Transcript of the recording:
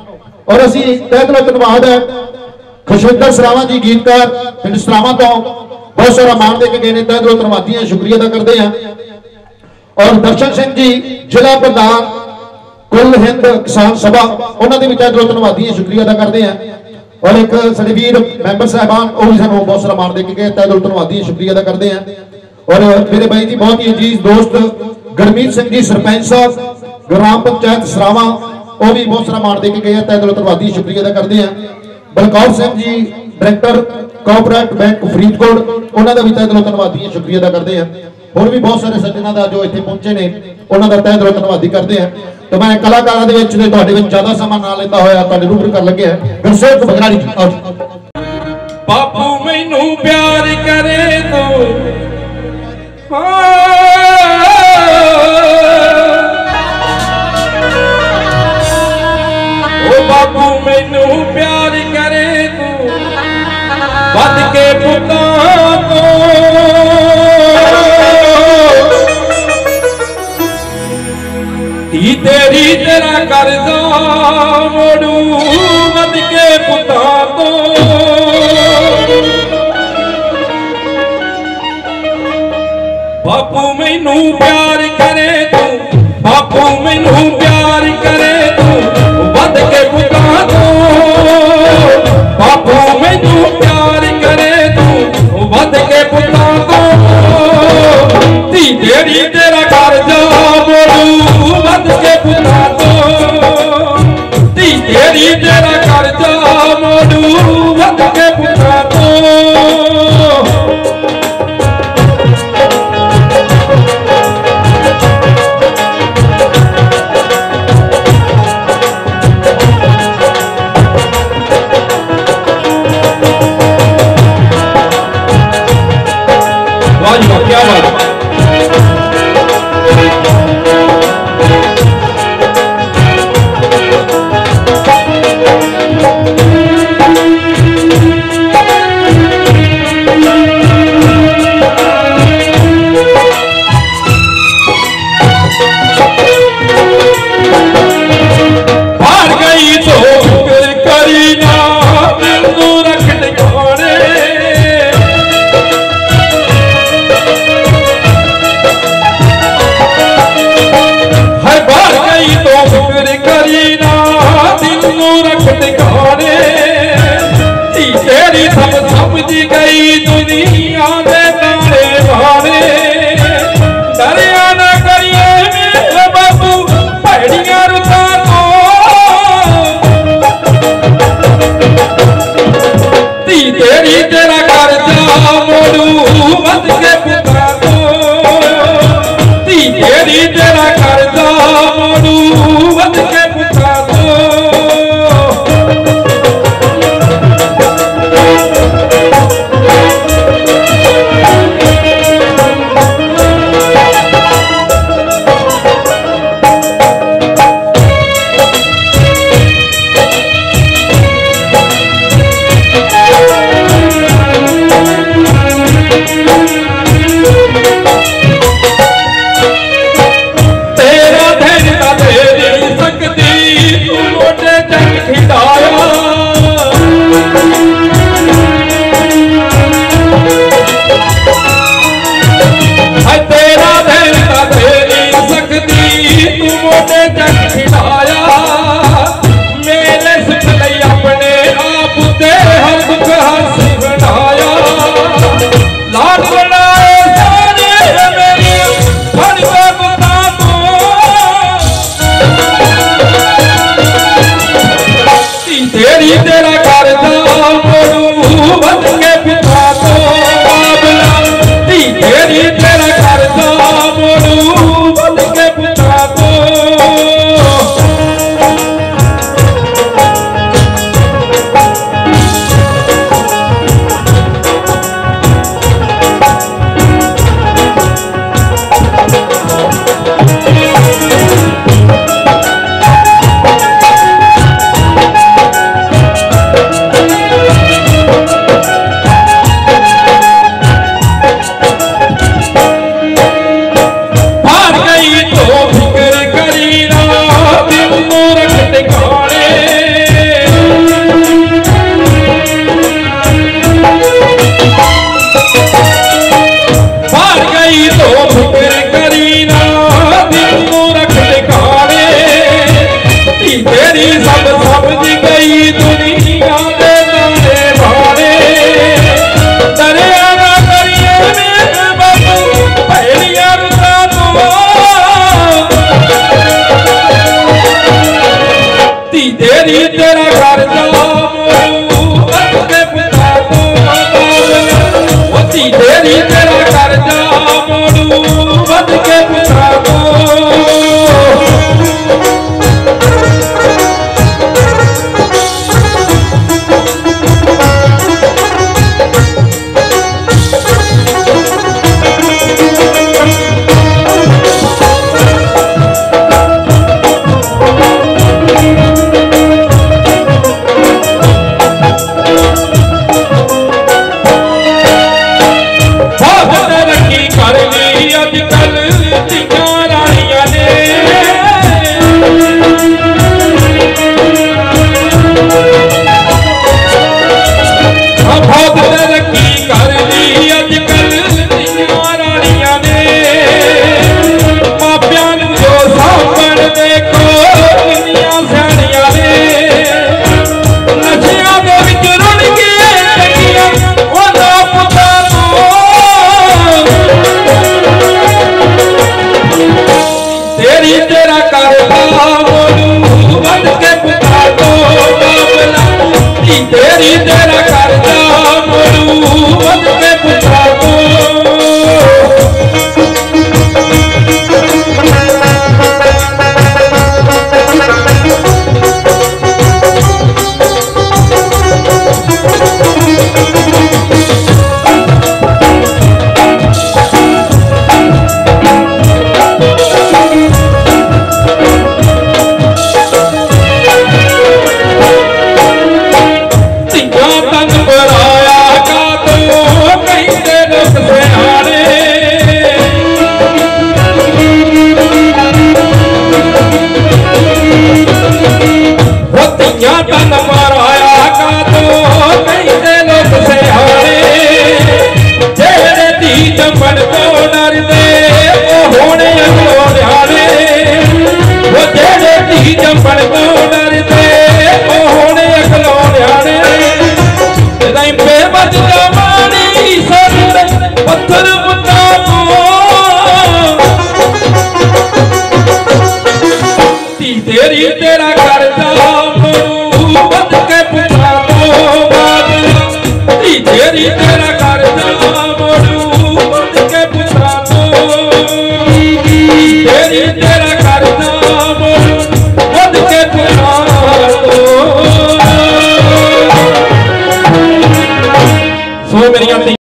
और असी तह दिलों धन्यवाद है खुशविंदर सरावा जी गीतकार पिंड सरावा तो बहुत सारा मान दे के गए ने, तह दिलों धन्यवादी हैं, शुक्रिया अदा करते हैं। और दर्शन सिंह जी जिला प्रधान कुल हिंद किसान सभा उन्होंने भी तह दिलों धन्यवादी हैं, शुक्रिया अदा करते हैं। और एक साडे वीर मैंबर साहबान वो भी सानू बहुत सारा मान दे के गए, तह दिलों धन्यवादी हैं, शुक्रिया अदा करते हैं। और मेरे भाई जी बहुत ही अजीज दोस्त गुरमीत सिंह जी सरपंच साहब ग्राम पंचायत सरावा वो भी बहुत सारा मान दे के गए, तह दिलों धन्यवादी, शुक्रिया अदा करते हैं। Balkaur Singh ji director cooperative bank Faridkot उन्होंने भी तह दिलों धन्यवादी, शुक्रिया अदा करते हैं। और भी बहुत सारे सज्जना का जो इतने पहुंचे ने उन्होंने तह दिलों धन्यवादी करते हैं। तो मैं कलाकारों के ज्यादा समा ना लेता होया रूबरू कर लगे गुरसेवक बगराड़ी जी। बापू मैनू प्यार करे तो ओ बापू मैनू प्यार करे तो बद के पुता तो धी तेरी तेरा कर्जा मोड़ू बद के पुता तो बापू मैनू प्यार करे तू, बापू मैनू प्यार करे तू बद के पुता तो बापू मैनू प्यार करे तू बद के पुता तो धी तेरी तेरा कर्जा मोड़ू बद के पुता तो धी तेरी तेरा कर्जा मोड़ू बद के पुता तो क्या बात हार गई तो फिर करी ना तू रख दिखाने तेरी सब समझ गई दुनिया दे तारे बारे दरिया ना करिए मेरे बाबू भैड़िया रुता तो धी तेरी तेरा कर्जा मोड़ू बद के पुता तो धी तेरी तेरा कर्जा मोड़ू बद के पुता तो सब समझ गई दुनिया दे तारे भारे दरिया ना करिए मेरे बाबू पहलिया रुता तो ती तेरी तेरा घर जा तेरी तेरा कर जा मोड़ू बद के पुत्रा को तेरी तेरा कर जा मोड़ू बद के पुत्रा को तन मराया का तो कहते लोग से हारे जेड़े धी जमन तो डरदे वो होने अगलो न्यारे वो जेड़े धी जमन तो डरदे वो होने अगलो न्यारे रही पे बजदा मारी सर पत्थर बुता को ती तेरी तेरा कर जा बद के पुत्रा को तेरी तेरा कर जा